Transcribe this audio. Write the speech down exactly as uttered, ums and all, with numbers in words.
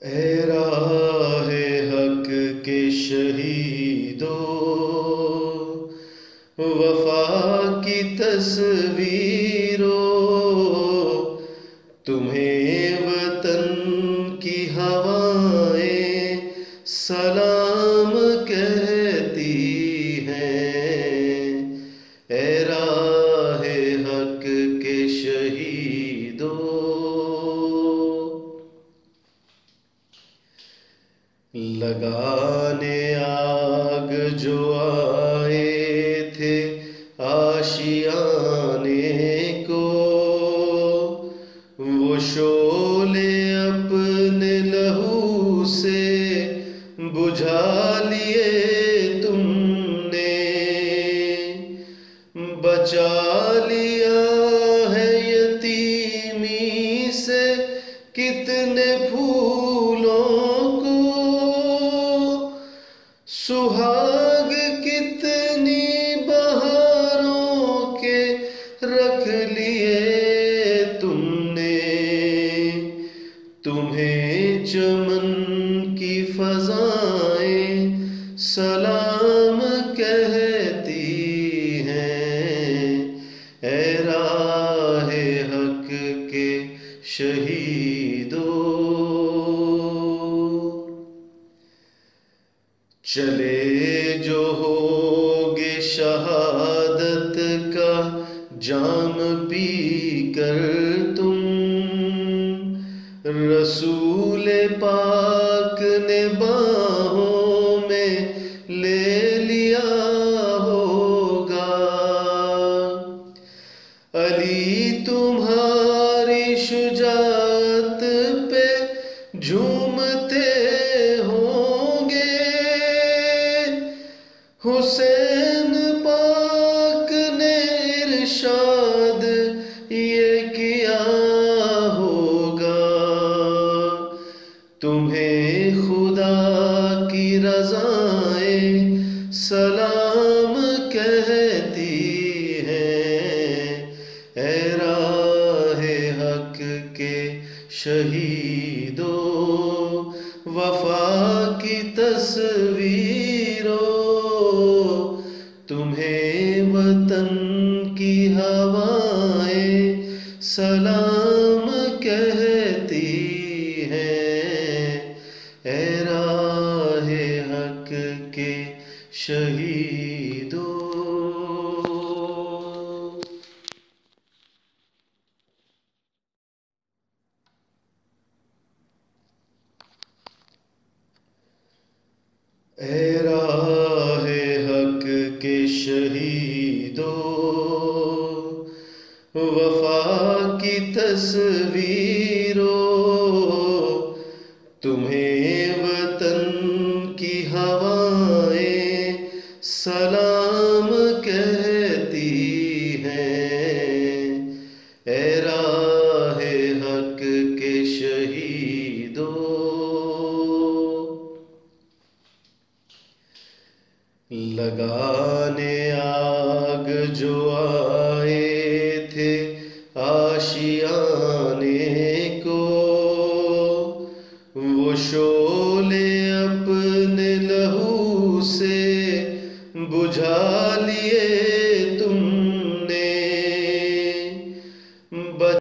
اے راہ حق کے شہیدو، وفا کی تصویرو، تمہیں وطن کی ہوائیں سلام کہتی ہیں۔ اے راہ حق کے شہیدو، لگانے آگ جو آئے تھے آشیانے کو، وہ شعلے اپنے لہو سے بجھا لیے تم نے، بچا لیا ہے یتیمی سے کتنے پھولوں کو، سہاگ کتنی بہاروں کے رکھ لیے تم نے، تمہیں چمن کی فضائیں سلام کہتی ہیں۔ اے راہ حق کے شہیدو، چلے جو ہوگے شہادت کا جام پی کر تم، رسول پاک نے باہوں میں لے لیا ہوگا، علی تمہاری شجاعت پہ جھومتے ہوں گے، حسین پاک نے ارشاد یہ کیا ہوگا، تمہیں خدا کی رضائیں سلام کہتی ہیں۔ اے راہ حق کے شہیدو، وفا کی تصویرو، تمہیں وطن کی ہوائیں سلام کہتی ہیں۔ اے راہ حق کے شہیدو۔ اے راہ حق کے شہیدو، وفا کی تصویر